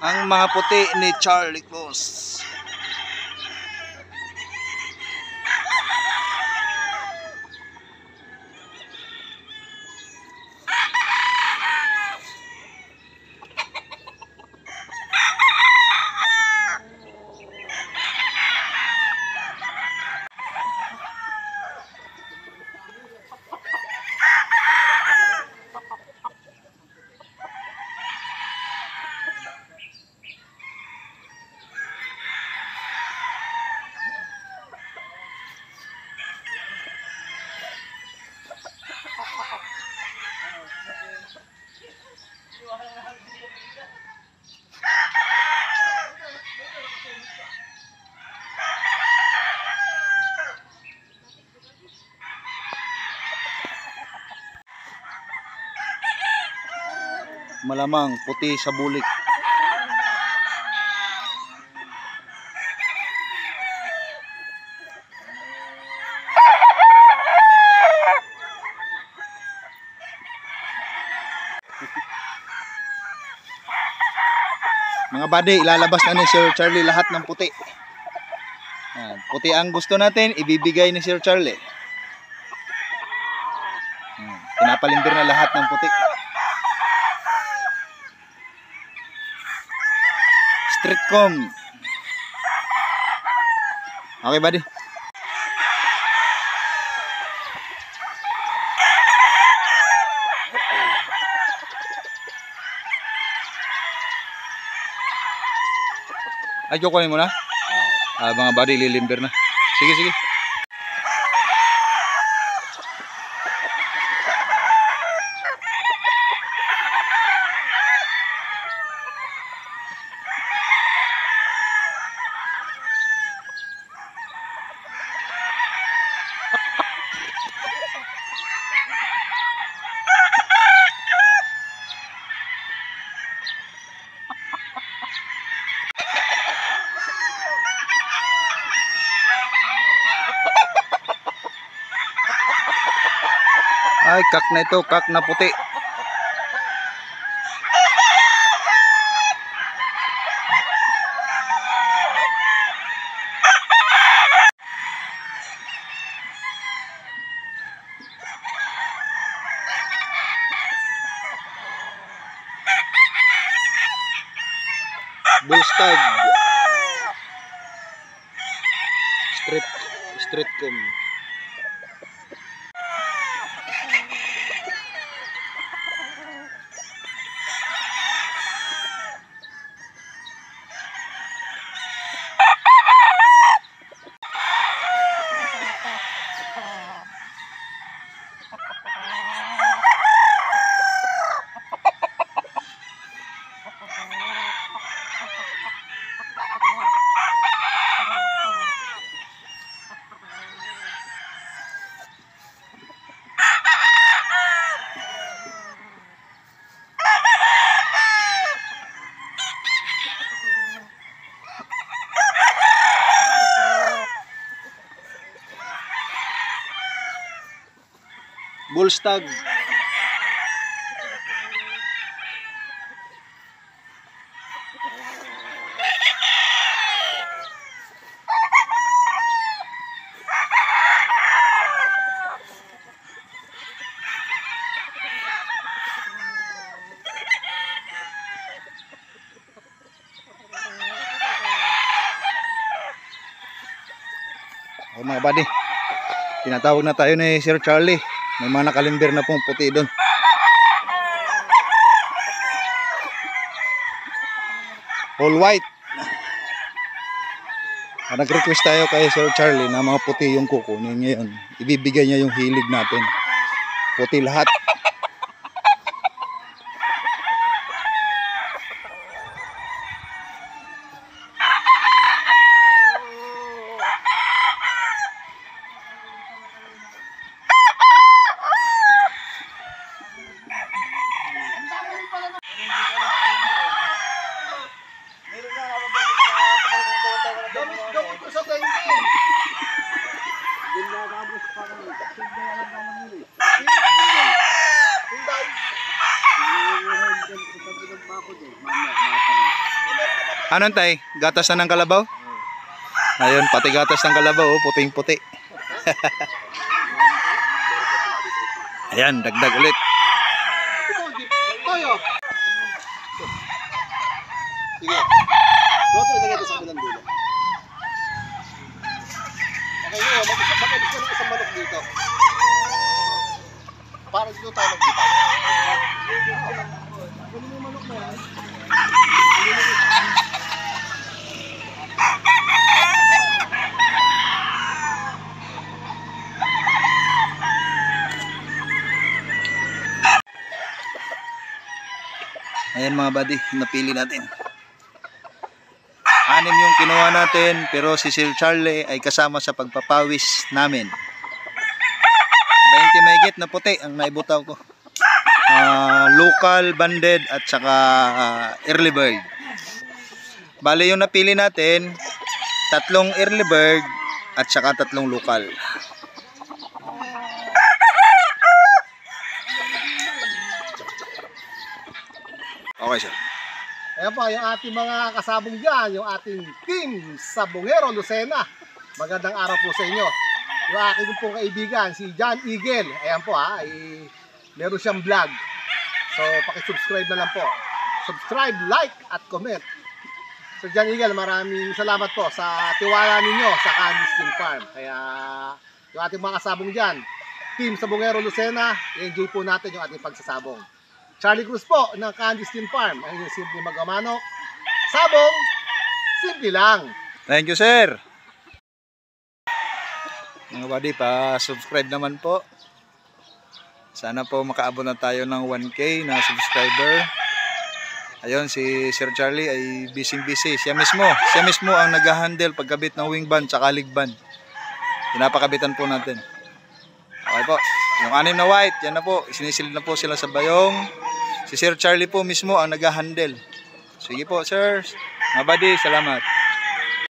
Ang mga puti ni Charlie Cruz. Malamang puti sa bulik. Mga buddy, ilalabas na ni Sir Charlie lahat ng puti. Yan, puti ang gusto natin, ibibigay ni Sir Charlie. Pinapalindir na lahat ng puti. Streetcom. Okay buddy. Ay, kukunin mo na? Mga buddy, lilimber na. Sige, sige. Ay, kak na ito, kak na puti. Bullstag. Streetcom. Bullstag. Okay mga buddy, tinatawag na tayo ni Sir Charlie. May mga nakalimber na pong puti doon. All white. Nag-request tayo kay Sir Charlie na mga puti yung kukunin ngayon. Ibibigay niya yung hilig natin. Puti lahat. Anong tay? Gatas na ng kalabaw? Ayun, pati gatas ng kalabaw, oh, puting-puti. Ayan, dagdag ulit. Toyo. Sige. Doto ilagay ko sa kabilang dulo. Okay, ngayon, mag-isip ko ng isang manok dito. Para dito tayo mag-gitay. Kunin mo yung manok na yan. Ayan mga buddy, napili natin. 6 yung kinuha natin, pero si Sir Charlie ay kasama sa pagpapawis namin. 20 mahigit na puti ang naibutaw ko. Local, banded at saka early bird. Bale yung napili natin, 3 early bird at saka 3 local. Okay sir. Ayan po, yung ating mga kasabong dyan, yung ating team Sabongero Lucena. Magandang araw po sa inyo. Yung aking pong kaibigan, si John Eagle. Ayan po ay meron siyang vlog. So, pakisubscribe na lang po. Subscribe, like, at comment. So, John Eagle, maraming salamat po sa tiwala ninyo sa Candy Skin Farm. Kaya, yung ating mga kasabong dyan, team Sabongero Lucena, i-enjoy po natin yung ating pagsasabong. Charlie Cruz po ng Candy Skin Farm. Ang yung simple magamanok. Sabong, simple lang. Thank you sir. Mga buddy, pa-subscribe naman po. Sana po makaabot na tayo ng 1K na subscriber. Ayun, si Sir Charlie ay busy-busy. Siya mismo ang nag-handle pagkabit ng wing band tsaka leg band. Pinapakabitan po natin. Okay po. Yung 6 na white, yan na po. Sinisilid na po sila sa bayong. Si Sir Charlie po mismo ang nag-handle. Sige po, sir. Mga buddy, salamat.